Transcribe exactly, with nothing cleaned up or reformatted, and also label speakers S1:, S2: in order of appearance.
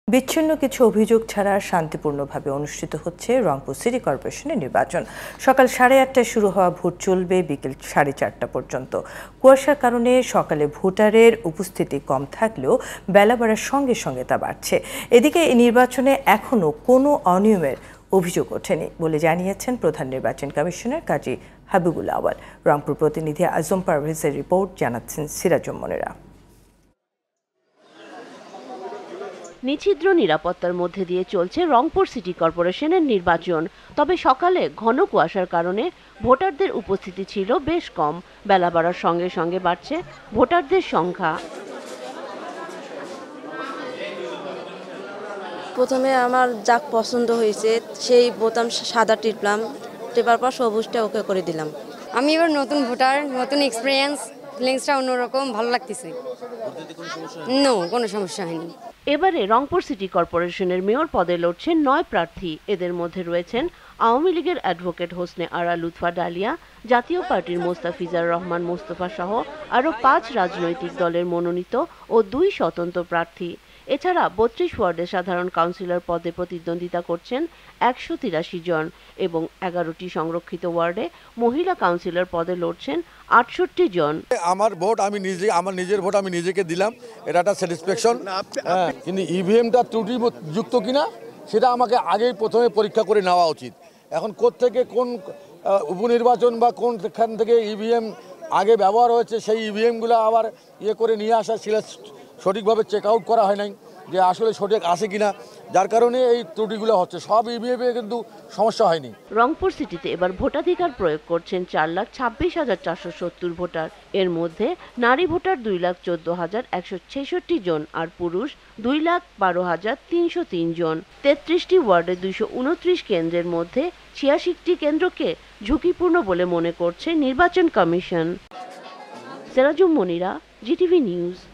S1: বিচ্ছিন্ন কিছু অভিযোগ ছাড়া শান্তিপূর্ণভাবে অনুষ্ঠিত হচ্ছে রংপুর সিটি কর্পোরেশনের নির্বাচন। সকাল সাড়ে আটটায় শুরু হওয়া ভোট চলবে বিকেল সাড়ে চারটা পর্যন্ত। কুয়াশার কারণে সকালে ভোটারের উপস্থিতি কম থাকলেও বেলা বাড়ার সঙ্গে সঙ্গে তা বাড়ছে। এদিকে এই নির্বাচনে এখনও কোনো অনিয়মের অভিযোগ ওঠেনি বলে জানিয়েছেন প্রধান নির্বাচন কমিশনার কাজী হাবিবুল আওয়াল। রংপুর প্রতিনিধি আজম পারভেজের রিপোর্ট, জানাচ্ছেন সিরাজুম মনিরা।
S2: নিছিদ্র নিরাপত্তার মধ্যে দিয়ে চলছে রংপুর সিটি কর্পোরেশনের নির্বাচন। তবে সকালে ঘন কুয়াশার কারণে ভোটারদের উপস্থিতি ছিল বেশ কম। বেলা বাড়ার সঙ্গে সঙ্গে বাড়ছে ভোটারদের সংখ্যা।
S3: প্রথমে আমার যা পছন্দ হয়েছে সেই বোতাম সাদা টিপলাম, টেপার পর সবুজটা ওকে করে দিলাম।
S4: আমি এবার নতুন ভোটার, নতুন এক্সপিরিয়েন্স, ফিলিংসটা অন্যরকম, ভালো লাগতেছে। নো, কোনো সমস্যা হয়নি।
S2: এবারে রংপুর সিটি কর্পোরেশনের মেয়র পদে লড়ছেন নয় প্রার্থী। এদের মধ্যে রয়েছেন আওয়ামী লীগের অ্যাডভোকেট হোসনে আরা লুৎফা ডালিয়া, জাতীয় পার্টির মোস্তাফিজার রহমান মোস্তফা সহ আরও পাঁচ রাজনৈতিক দলের মনোনীত ও দুই স্বতন্ত্র প্রার্থী। এছাড়া বত্রিশ ওয়ার্ডের সাধারণ কাউন্সিলর পদে প্রতিদ্বন্দ্বিতা করছেন একশো তিরাশি জন এবং এগারোটি সংরক্ষিত ওয়ার্ডে মহিলা কাউন্সিলর পদে লড়ছেন আটষট্টি জন।
S5: আমার ভোট আমি নিজে, আমার নিজের ভোট আমি নিজেকে দিলাম, এটা একটা স্যাটিসফ্যাকশন। কিন্তু ইভিএমটা ত্রুটিযুক্ত কিনা সেটা আমাকে আগেই প্রথমে পরীক্ষা করে নেওয়া উচিত। এখন কোত্থেকে কোন উপনির্বাচন বা কোনখান থেকে ইভিএম আগে ব্যবহার হয়েছে সেই ইভিএমগুলো আবার ইয়ে করে নিয়ে আসা ছিল, সঠিকভাবে চেক আউট করা হয় নাই যে আসলে সঠিক আছে কিনা, যার কারণে এই ত্রুটিগুলো হচ্ছে। সব ইভিএমে কিন্তু সমস্যা হয়নি।
S2: রংপুর সিটিতে এবার ভোটাধিকার প্রয়োগ করছেন চার লাখ ছাব্বিশ হাজার চারশো সত্তর ভোটার। এর মধ্যে নারী ভোটার দুই লাখ চোদ্দ হাজার একশো ছেষট্টি জন আর পুরুষ দুই লাখ বারো হাজার তিনশো তিন জন। তেত্রিশটি ওয়ার্ডে দুইশো উনত্রিশ কেন্দ্রের মধ্যে ছিয়াশিটি কেন্দ্রকে ঝুঁকিপূর্ণ বলে মনে করছে নির্বাচন commission. Sirajum Monira, GTV news.